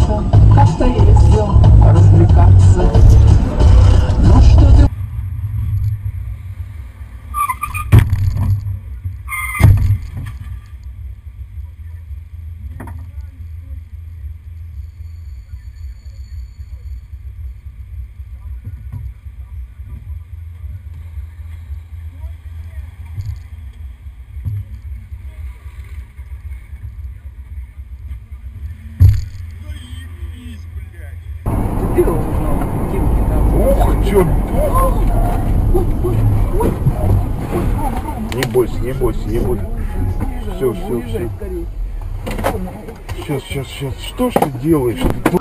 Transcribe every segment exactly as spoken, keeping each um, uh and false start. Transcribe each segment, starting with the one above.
куда-то, как-то ездил развлекаться. Ну что ты... Ох, чё? Не бойся, не бойся, не бойся. Все, все, все. Сейчас, сейчас, сейчас. Что ж ты делаешь? Ты...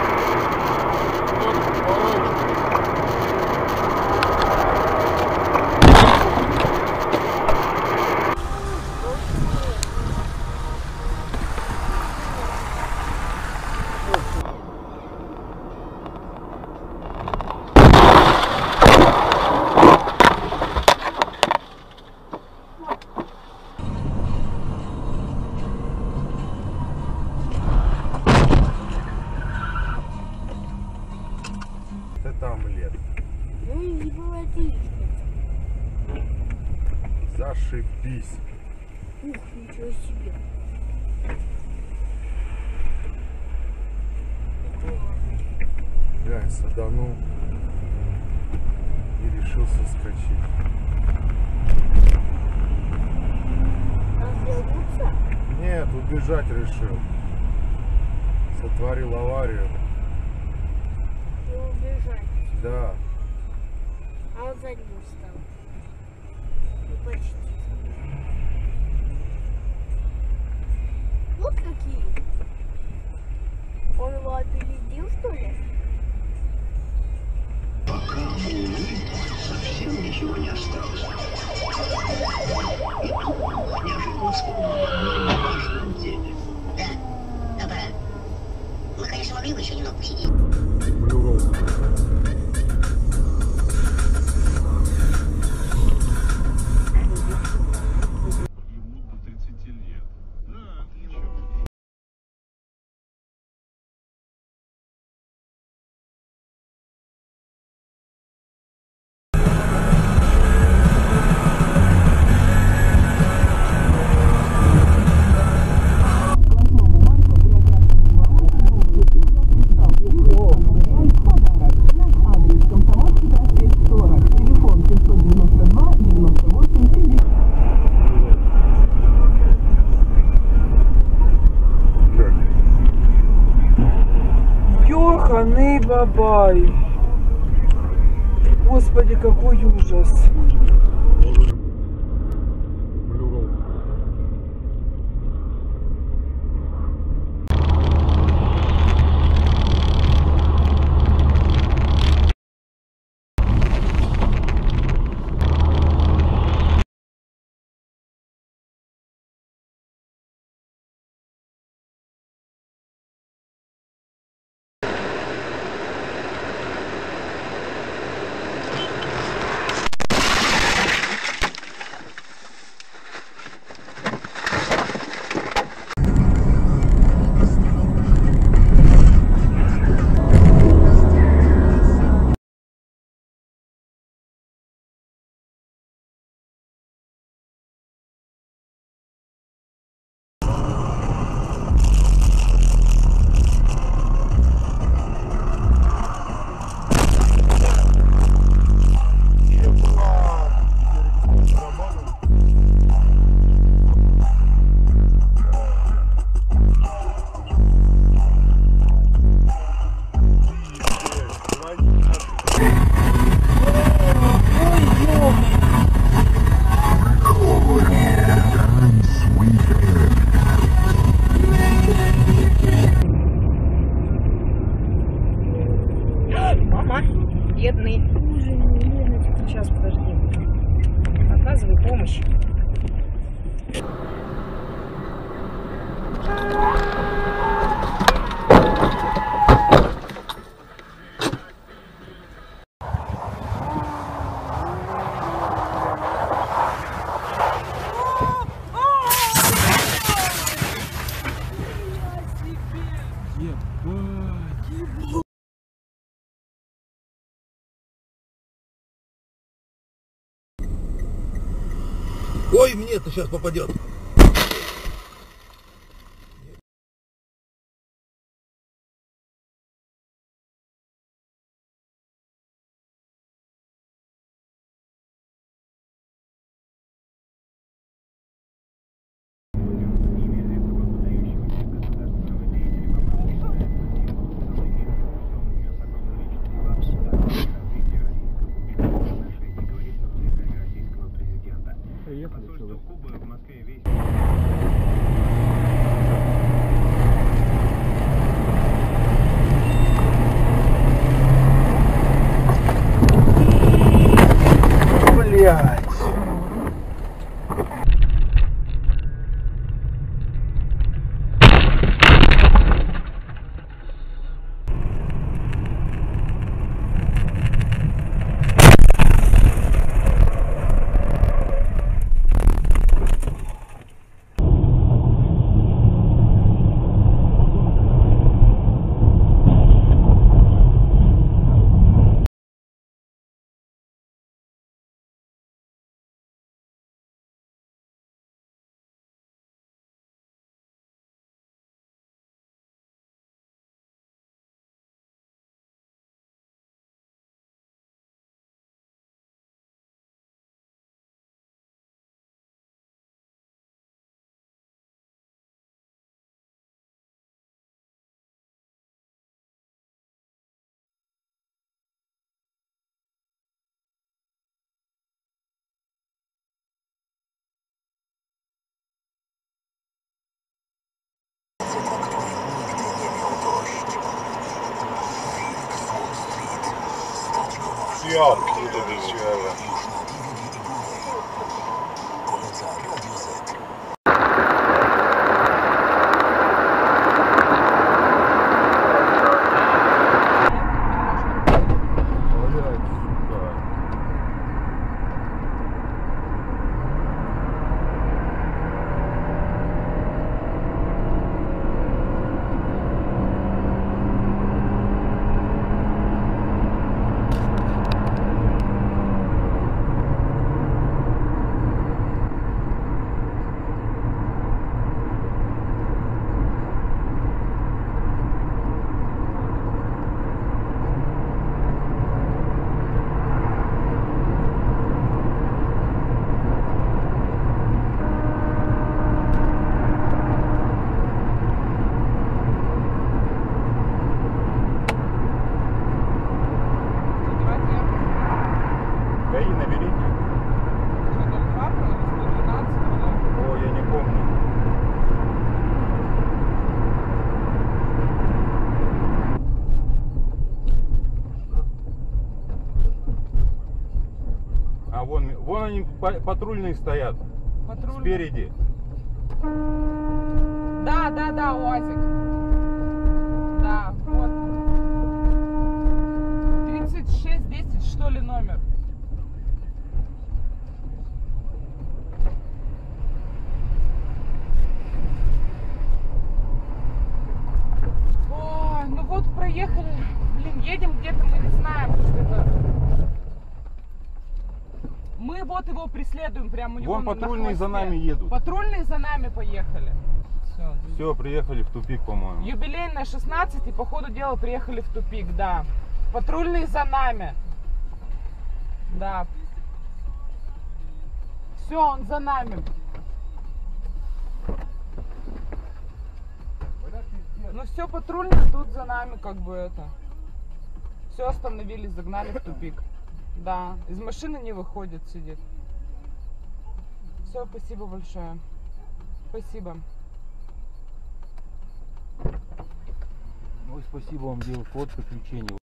Это омлет. Ну не бывает яичко. Зашибись. Ух, ничего себе. Глянь, саданул и решил соскочить. Развернуться? Нет, убежать решил. Сотворил аварию. И убежать. Да. А он сзади встал. Ну почти. Вот какие. Он его опередил, что ли? Пока совсем ничего не осталось. И тут неожиданно вспомнил о важном деле. Да, добра. Мы, конечно, могли бы еще немного посидеть. Йоханый бабай. Господи, какой ужас. Мама, бедный. Сейчас, подожди. Оказывай помощь. Ебать. Ой, мне-то сейчас попадет. Посольство Кубы в Москве весь... Блядь. Все, откуда до чего? ГАИ наберите. О, я не помню. А вон, вон они патрульные стоят. Патрульный. Спереди. Да, да, да, УАЗик. Да, вот. тридцать шесть десять, что ли, номер? Ой, ну вот проехали. Блин, едем где-то, мы не знаем, что это. Мы вот его преследуем прямо у него Вон на патрульные за хвосте. нами едут. Патрульные за нами поехали. Все. Все, приехали в тупик, по-моему. Юбилейная шестнадцать, и по ходу дела приехали в тупик, да. Патрульные за нами. Да. Все, он за нами. Ну все, патрульные тут за нами, как бы это. Все, остановились, загнали в тупик. Да, из машины не выходит, сидит. Все, спасибо большое. Спасибо. Ой, спасибо вам, девушка, вот приключение.